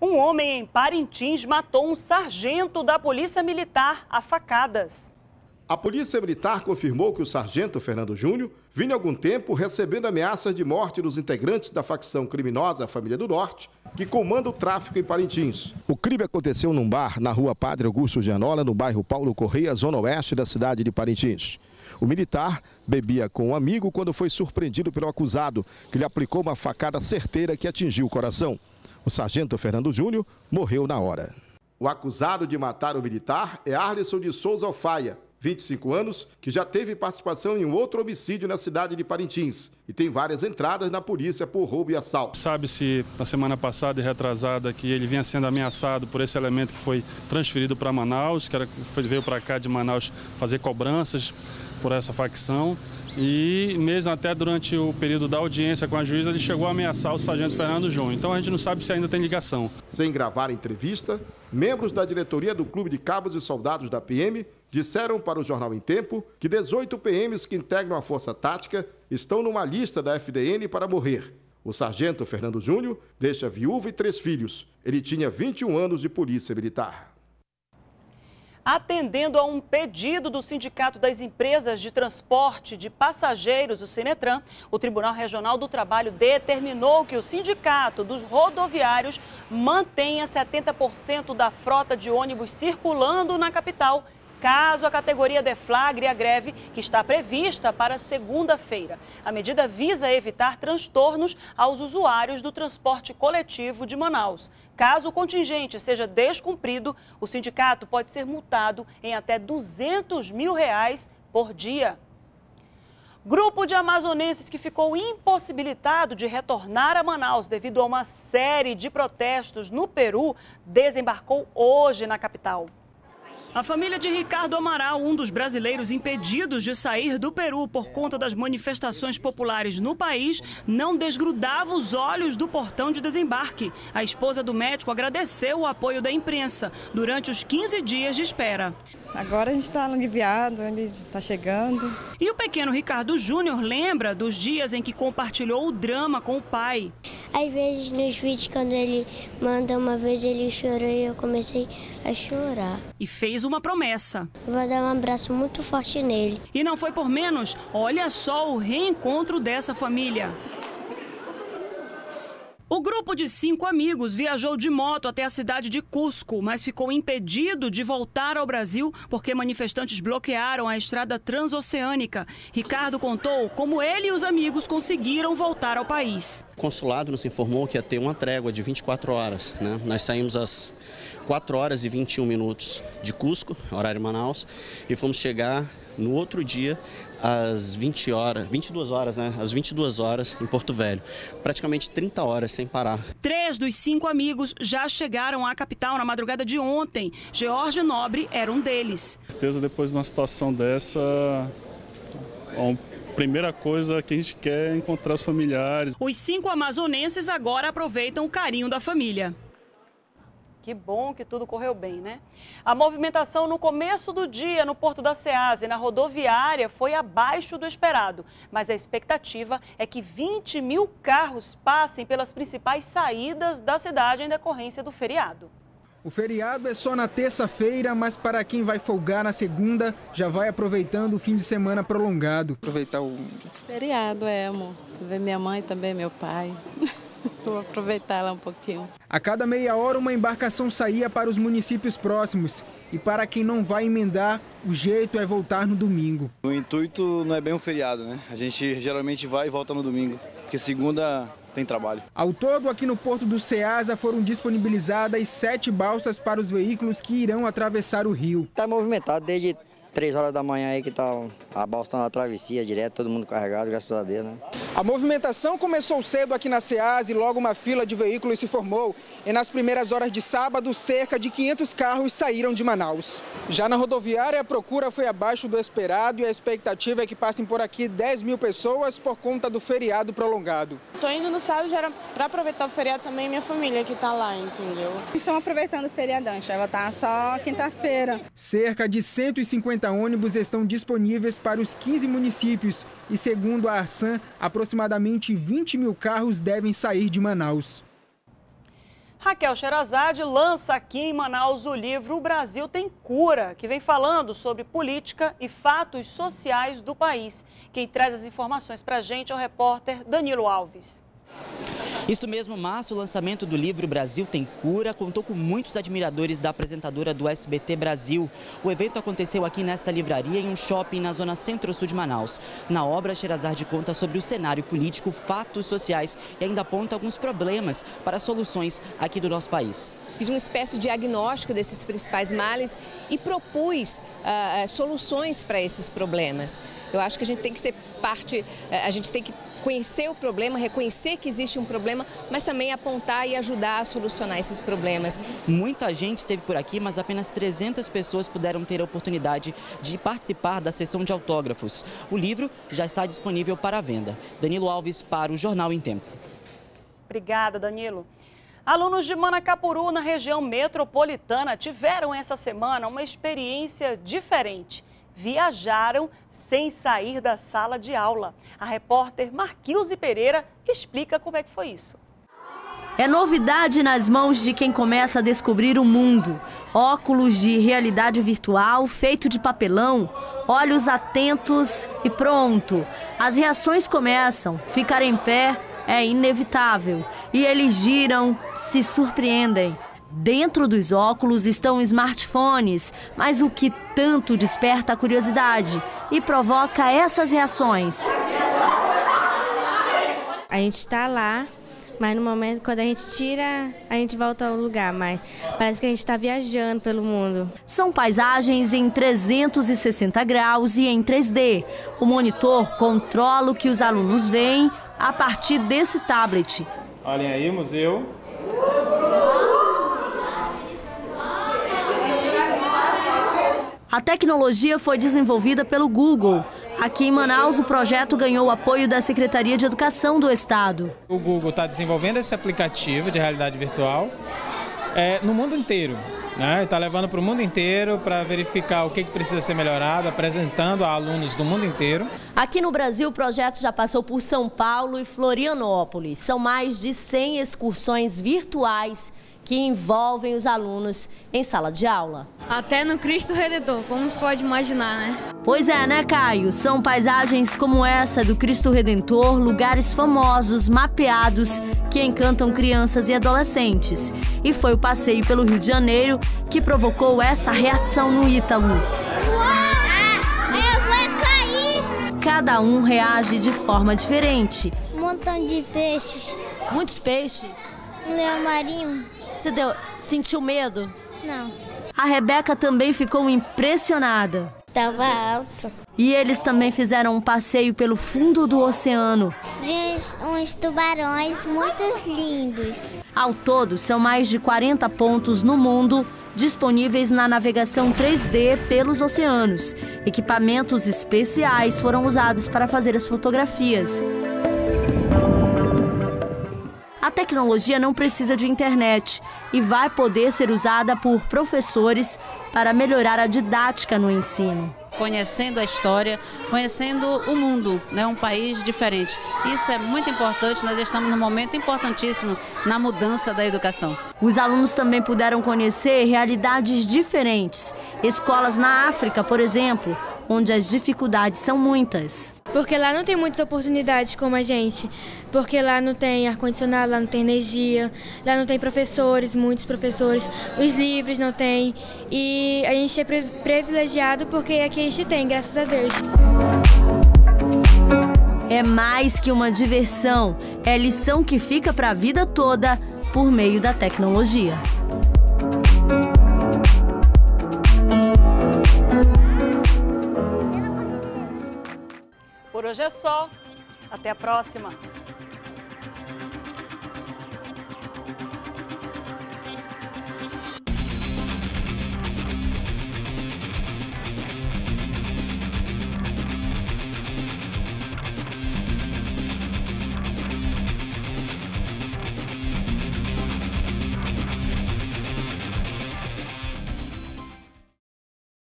Um homem em Parintins matou um sargento da Polícia Militar a facadas. A Polícia Militar confirmou que o sargento Fernando Júnior vinha há algum tempo recebendo ameaças de morte dos integrantes da facção criminosa Família do Norte, que comanda o tráfico em Parintins. O crime aconteceu num bar na rua Padre Augusto Gianola, no bairro Paulo Correia, zona oeste da cidade de Parintins. O militar bebia com um amigo quando foi surpreendido pelo acusado, que lhe aplicou uma facada certeira que atingiu o coração. O sargento Fernando Júnior morreu na hora. O acusado de matar o militar é Arlisson de Souza Alfaia, 25 anos, que já teve participação em um outro homicídio na cidade de Parintins e tem várias entradas na polícia por roubo e assalto. Sabe-se, na semana passada e retrasada, que ele vinha sendo ameaçado por esse elemento que foi transferido para Manaus, veio para cá de Manaus fazer cobranças por essa facção. E mesmo até durante o período da audiência com a juíza, ele chegou a ameaçar o sargento Fernando Júnior. Então a gente não sabe se ainda tem ligação. Sem gravar a entrevista, membros da diretoria do Clube de Cabos e Soldados da PM disseram para o Jornal em Tempo que 18 PMs que integram a Força Tática estão numa lista da FDN para morrer. O sargento Fernando Júnior deixa viúva e 3 filhos. Ele tinha 21 anos de polícia militar. Atendendo a um pedido do Sindicato das Empresas de Transporte de Passageiros, o Sinetran, o Tribunal Regional do Trabalho determinou que o Sindicato dos Rodoviários mantenha 70% da frota de ônibus circulando na capital, caso a categoria deflagre a greve que está prevista para segunda-feira. A medida visa evitar transtornos aos usuários do transporte coletivo de Manaus. Caso o contingente seja descumprido, o sindicato pode ser multado em até R$200 mil por dia. Grupo de amazonenses que ficou impossibilitado de retornar a Manaus devido a uma série de protestos no Peru desembarcou hoje na capital. A família de Ricardo Amaral, um dos brasileiros impedidos de sair do Peru por conta das manifestações populares no país, não desgrudava os olhos do portão de desembarque. A esposa do médico agradeceu o apoio da imprensa durante os 15 dias de espera. Agora a gente está aliviado, ele está chegando. E o pequeno Ricardo Júnior lembra dos dias em que compartilhou o drama com o pai. Às vezes nos vídeos, quando ele manda uma vez, ele chorou e eu comecei a chorar. E fez uma promessa. Vou dar um abraço muito forte nele. E não foi por menos, olha só o reencontro dessa família. O grupo de 5 amigos viajou de moto até a cidade de Cusco, mas ficou impedido de voltar ao Brasil porque manifestantes bloquearam a estrada transoceânica. Ricardo contou como ele e os amigos conseguiram voltar ao país. O consulado nos informou que ia ter uma trégua de 24 horas. Né? Nós saímos às 4 horas e 21 minutos de Cusco, horário Manaus, e fomos chegar no outro dia às 22 horas em Porto Velho. Praticamente 30 horas sem parar. 3 dos 5 amigos já chegaram à capital na madrugada de ontem. George Nobre era um deles. Com certeza, depois de uma situação dessa, a primeira coisa que a gente quer é encontrar os familiares. Os 5 amazonenses agora aproveitam o carinho da família. Que bom que tudo correu bem, né? A movimentação no começo do dia no Porto da Ceasa e na rodoviária foi abaixo do esperado. Mas a expectativa é que 20 mil carros passem pelas principais saídas da cidade em decorrência do feriado. O feriado é só na terça-feira, mas para quem vai folgar na segunda, já vai aproveitando o fim de semana prolongado. Aproveitar o feriado, amor. Ver minha mãe também, meu pai. Vou aproveitar lá um pouquinho. A cada meia hora uma embarcação saía para os municípios próximos. E para quem não vai emendar, o jeito é voltar no domingo. O intuito não é bem um feriado, né? A gente geralmente vai e volta no domingo, porque segunda tem trabalho. Ao todo, aqui no Porto do Ceasa foram disponibilizadas 7 balsas para os veículos que irão atravessar o rio. Está movimentado desde 3 horas da manhã aí que a balsa está na travessia direto, todo mundo carregado, graças a Deus, né? A movimentação começou cedo aqui na Ceasa e logo uma fila de veículos se formou. E nas primeiras horas de sábado, cerca de 500 carros saíram de Manaus. Já na rodoviária, a procura foi abaixo do esperado e a expectativa é que passem por aqui 10 mil pessoas por conta do feriado prolongado. Estou indo no sábado já para aproveitar o feriado também, minha família que está lá, entendeu? Estamos aproveitando o feriadão, a gente vai voltar só quinta-feira. Cerca de 150 ônibus estão disponíveis para os 15 municípios e, segundo a Arsan, aproximadamente 20 mil carros devem sair de Manaus. Raquel Sherazade lança aqui em Manaus o livro O Brasil Tem Cura, que vem falando sobre política e fatos sociais do país. Quem traz as informações para a gente é o repórter Danilo Alves. Isso mesmo, Márcio, o lançamento do livro Brasil Tem Cura contou com muitos admiradores da apresentadora do SBT Brasil. O evento aconteceu aqui nesta livraria em um shopping na zona centro-sul de Manaus. Na obra, Sherazade conta sobre o cenário político, fatos sociais e ainda aponta alguns problemas para soluções aqui do nosso país. Fiz uma espécie de diagnóstico desses principais males e propus soluções para esses problemas. Eu acho que a gente tem que ser parte, a gente tem que conhecer o problema, reconhecer que existe um problema, mas também apontar e ajudar a solucionar esses problemas. Muita gente esteve por aqui, mas apenas 300 pessoas puderam ter a oportunidade de participar da sessão de autógrafos. O livro já está disponível para venda. Danilo Alves para o Jornal em Tempo. Obrigada, Danilo. Alunos de Manacapuru, na região metropolitana, tiveram essa semana uma experiência diferente. Viajaram sem sair da sala de aula. A repórter Marquilze Pereira explica como é que foi isso. É novidade nas mãos de quem começa a descobrir o mundo. Óculos de realidade virtual, feito de papelão, olhos atentos e pronto. As reações começam, ficar em pé é inevitável. E eles giram, se surpreendem. Dentro dos óculos estão smartphones, mas o que tanto desperta a curiosidade e provoca essas reações? A gente está lá, mas no momento, quando a gente tira, a gente volta ao lugar, mas parece que a gente está viajando pelo mundo. São paisagens em 360 graus e em 3D. O monitor controla o que os alunos veem a partir desse tablet. Olhem aí, museu. A tecnologia foi desenvolvida pelo Google. Aqui em Manaus, o projeto ganhou o apoio da Secretaria de Educação do Estado. O Google está desenvolvendo esse aplicativo de realidade virtual no mundo inteiro. Está levando para o mundo inteiro para verificar o que precisa ser melhorado, apresentando a alunos do mundo inteiro. Aqui no Brasil, o projeto já passou por São Paulo e Florianópolis. São mais de 100 excursões virtuais que envolvem os alunos em sala de aula. Até no Cristo Redentor, como se pode imaginar, né? Pois é, né, Caio? São paisagens como essa do Cristo Redentor, lugares famosos, mapeados, que encantam crianças e adolescentes. E foi o passeio pelo Rio de Janeiro que provocou essa reação no Ítalo. Eu vou cair! Cada um reage de forma diferente. Um montão de peixes. Muitos peixes? Um leão marinho. Você sentiu medo? Não. A Rebeca também ficou impressionada. Tava alto. E eles também fizeram um passeio pelo fundo do oceano. Vi uns tubarões muito lindos. Ao todo, são mais de 40 pontos no mundo disponíveis na navegação 3D pelos oceanos. Equipamentos especiais foram usados para fazer as fotografias. A tecnologia não precisa de internet e vai poder ser usada por professores para melhorar a didática no ensino. Conhecendo a história, conhecendo o mundo, né? Um país diferente. Isso é muito importante, nós estamos num momento importantíssimo na mudança da educação. Os alunos também puderam conhecer realidades diferentes. Escolas na África, por exemplo, onde as dificuldades são muitas. Porque lá não tem muitas oportunidades como a gente. Porque lá não tem ar-condicionado, lá não tem energia, lá não tem professores, muitos professores, os livros não tem. E a gente é privilegiado porque aqui a gente tem, graças a Deus. É mais que uma diversão, é lição que fica para a vida toda por meio da tecnologia. Por hoje é só. Até a próxima.